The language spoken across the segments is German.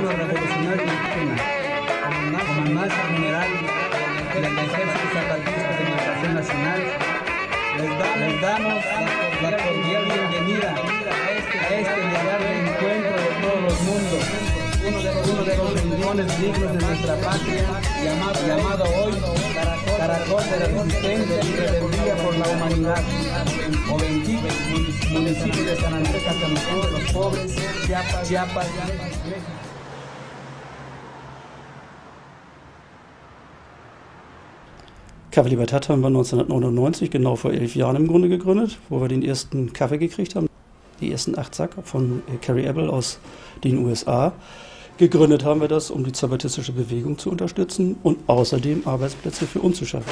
Partido Revolucionario Indígena, comandante general del Ejército Zapatista de Liberación Nacional, les damos la cordial bienvenida a este lugar de encuentro de todos los mundos, uno de los rincones dignos de nuestra patria, llamado hoy Caracol de la Resistencia y Rebeldía por la Humanidad, Oventique, municipio de San Andrés Acatlán de los Pobres, Chiapas, México. Café Libertad haben wir 1999, genau vor 11 Jahren im Grunde gegründet, wo wir den ersten Kaffee gekriegt haben. Die ersten 8 Sack von Carrie Abel aus den USA. Gegründet haben wir das, um die zapatistische Bewegung zu unterstützen und außerdem Arbeitsplätze für uns zu schaffen.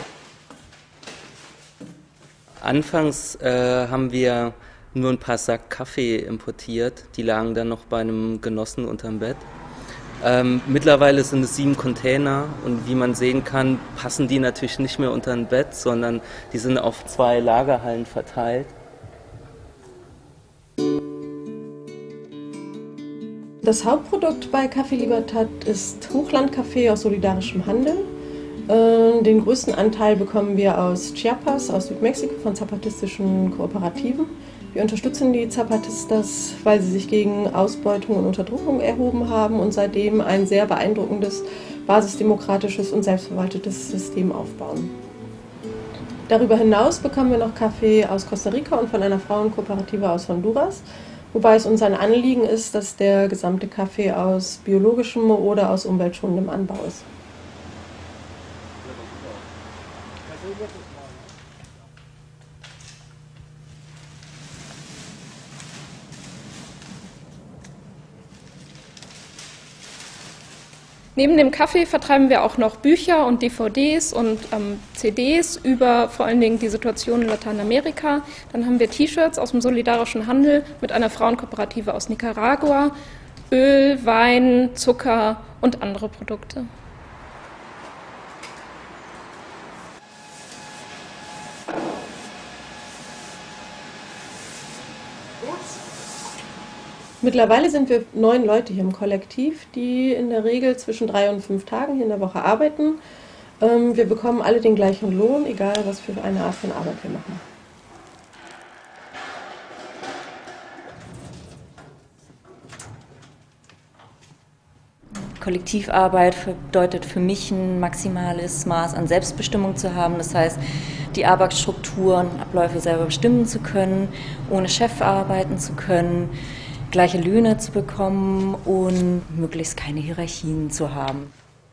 Anfangs haben wir nur ein paar Sack Kaffee importiert, die lagen dann noch bei einem Genossen unterm Bett. Mittlerweile sind es 7 Container und wie man sehen kann, passen die natürlich nicht mehr unter ein Bett, sondern die sind auf 2 Lagerhallen verteilt. Das Hauptprodukt bei Café Libertad ist Hochlandkaffee aus solidarischem Handel. Den größten Anteil bekommen wir aus Chiapas, aus Südmexiko, von zapatistischen Kooperativen. Wir unterstützen die Zapatistas, weil sie sich gegen Ausbeutung und Unterdrückung erhoben haben und seitdem ein sehr beeindruckendes, basisdemokratisches und selbstverwaltetes System aufbauen. Darüber hinaus bekommen wir noch Kaffee aus Costa Rica und von einer Frauenkooperative aus Honduras, wobei es uns ein Anliegen ist, dass der gesamte Kaffee aus biologischem oder aus umweltschonendem Anbau ist. Neben dem Kaffee vertreiben wir auch noch Bücher und DVDs und CDs über vor allen Dingen die Situation in Lateinamerika. Dann haben wir T-Shirts aus dem solidarischen Handel mit einer Frauenkooperative aus Nicaragua, Öl, Wein, Zucker und andere Produkte. Mittlerweile sind wir 9 Leute hier im Kollektiv, die in der Regel zwischen 3 und 5 Tagen hier in der Woche arbeiten. Wir bekommen alle den gleichen Lohn, egal was für eine Art von Arbeit wir machen. Kollektivarbeit bedeutet für mich ein maximales Maß an Selbstbestimmung zu haben. Das heißt, die Arbeitsstrukturen, Abläufe selber bestimmen zu können, ohne Chef arbeiten zu können, gleiche Löhne zu bekommen und möglichst keine Hierarchien zu haben.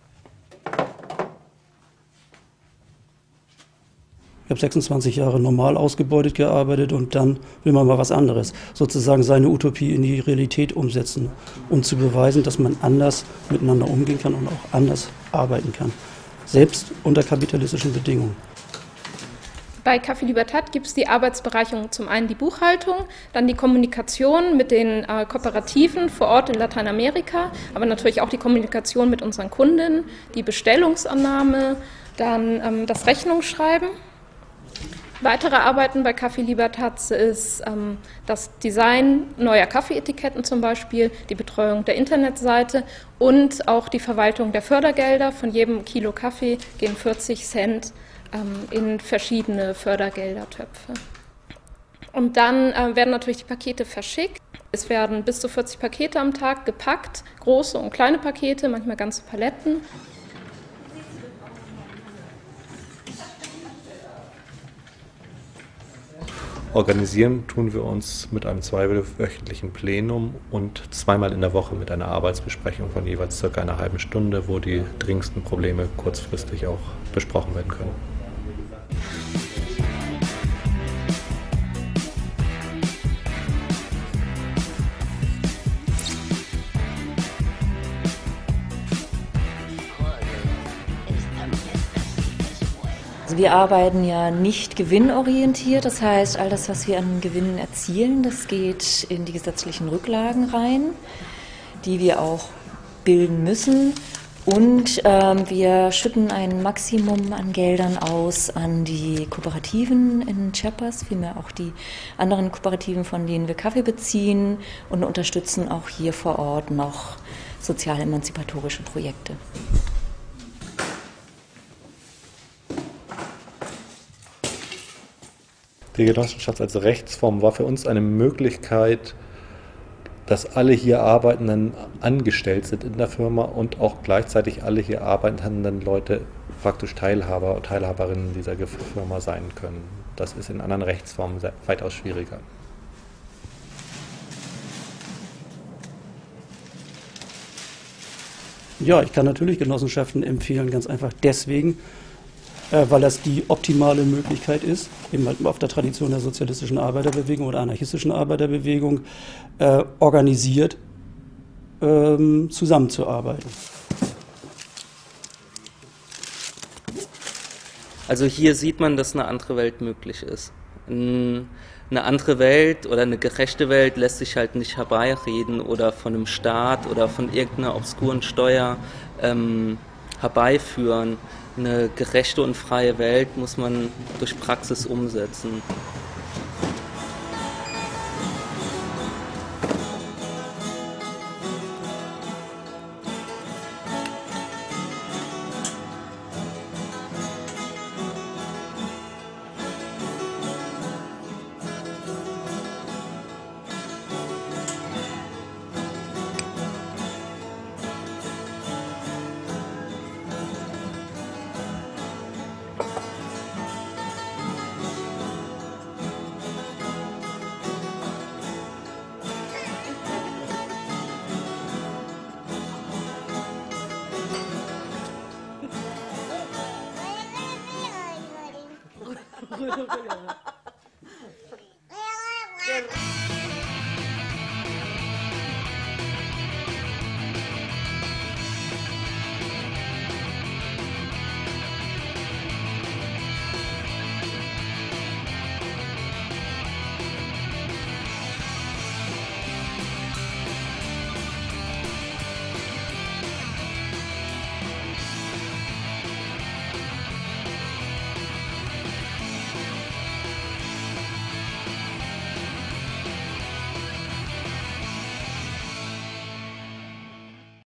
Ich habe 26 Jahre normal ausgebeutet gearbeitet und dann will man mal was anderes. Sozusagen seine Utopie in die Realität umsetzen, um zu beweisen, dass man anders miteinander umgehen kann und auch anders arbeiten kann. Selbst unter kapitalistischen Bedingungen. Bei Café Libertad gibt es die Arbeitsbereicherung, zum einen die Buchhaltung, dann die Kommunikation mit den Kooperativen vor Ort in Lateinamerika, aber natürlich auch die Kommunikation mit unseren Kunden, die Bestellungsannahme, dann das Rechnungsschreiben. Weitere Arbeiten bei Café Libertad ist das Design neuer Kaffeeetiketten zum Beispiel, die Betreuung der Internetseite und auch die Verwaltung der Fördergelder. Von jedem Kilo Kaffee gehen 40 Cent in verschiedene Fördergeldertöpfe. Und dann werden natürlich die Pakete verschickt. Es werden bis zu 40 Pakete am Tag gepackt, große und kleine Pakete, manchmal ganze Paletten. Organisieren tun wir uns mit einem 2-wöchentlichen Plenum und 2-mal in der Woche mit einer Arbeitsbesprechung von jeweils circa einer halben Stunde, wo die dringendsten Probleme kurzfristig auch besprochen werden können. Also wir arbeiten ja nicht gewinnorientiert, das heißt, all das, was wir an Gewinnen erzielen, das geht in die gesetzlichen Rücklagen rein, die wir auch bilden müssen. Und wir schütten ein Maximum an Geldern aus an die Kooperativen in Chiapas, vielmehr auch die anderen Kooperativen, von denen wir Kaffee beziehen, und unterstützen auch hier vor Ort noch sozial-emanzipatorische Projekte. Die Genossenschaft als Rechtsform war für uns eine Möglichkeit, dass alle hier Arbeitenden angestellt sind in der Firma und auch gleichzeitig alle hier arbeitenden Leute praktisch Teilhaber und Teilhaberinnen dieser Firma sein können. Das ist in anderen Rechtsformen weitaus schwieriger. Ja, ich kann natürlich Genossenschaften empfehlen, ganz einfach deswegen, weil das die optimale Möglichkeit ist, eben halt auf der Tradition der sozialistischen Arbeiterbewegung oder anarchistischen Arbeiterbewegung organisiert zusammenzuarbeiten. Also hier sieht man, dass eine andere Welt möglich ist. Eine andere Welt oder eine gerechte Welt lässt sich halt nicht herbeireden oder von einem Staat oder von irgendeiner obskuren Steuer herbeiführen. Eine gerechte und freie Welt muss man durch Praxis umsetzen. Rödel,